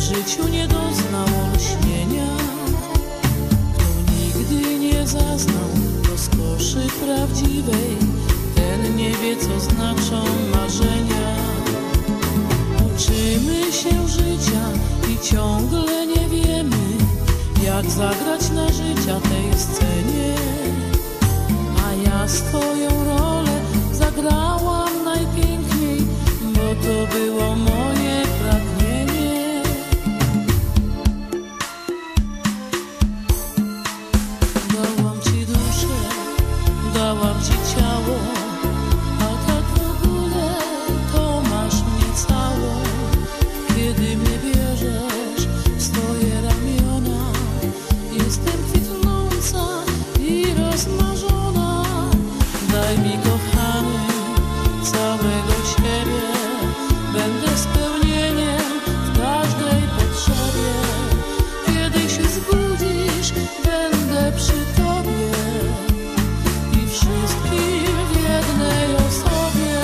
życiu nie doznał olśnienia, kto nigdy nie zaznał rozkoszy prawdziwej, ten nie wie, co znaczą marzenia. Uczymy się życia i ciągle nie wiemy, jak zagrać na życia tej scenie. A ja swoją rolę zagrałam najpiękniej, bo to było moje pragnienie. Dałam ci duszę, dałam ci ciało, a tak w ogóle to masz mnie całą. Kiedy mnie bierzesz w swoje ramiona, jestem kwitnąca i rozmarzona. Daj mi, kochany, całego siebie, będę spełnieniem w każdej potrzebie. Kiedy się zbudzisz, będę przy tobie i wszystkim w jednej osobie.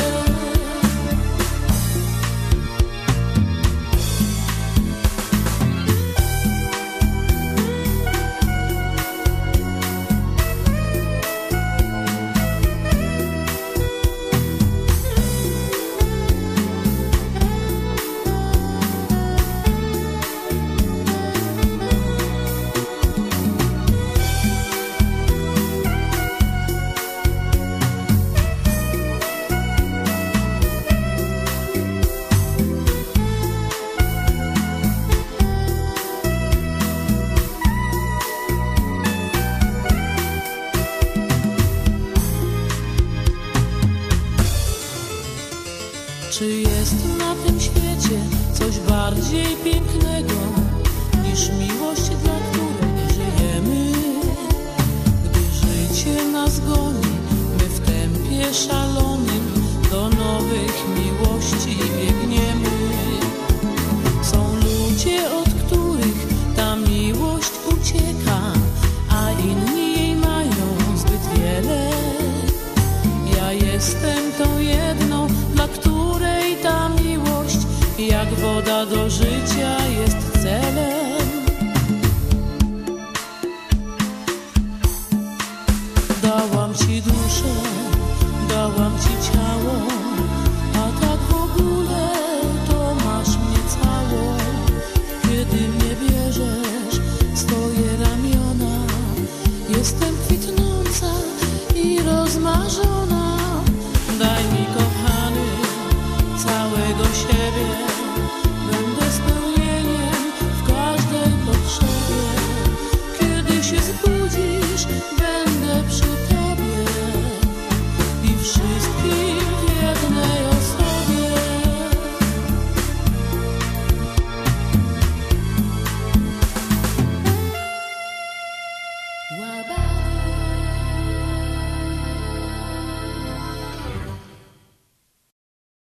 Czy jest na tym świecie coś bardziej pięknego niż miłość, dla której żyjemy? Gdy życie nas goni, my w tempie szalonym do nowych miłości biegniemy. Są ludzie, od których ta miłość ucieka, a inni jej mają zbyt wiele. Ja jestem tą jedną, dla której ta miłość jak woda do życia jest celem. Dałam ci duszę, dałam ci ciało, a tak w ogóle to masz mnie całą. Kiedy mnie bierzesz w swoje ramiona, jestem kwitnąca i rozmarzona. Daj mi, kochany, całego siebie, będę spełnieniem w każdej potrzebie. Kiedy się zbudzisz, będę przy tobie i wszystkim w jednej osobie. Łaba.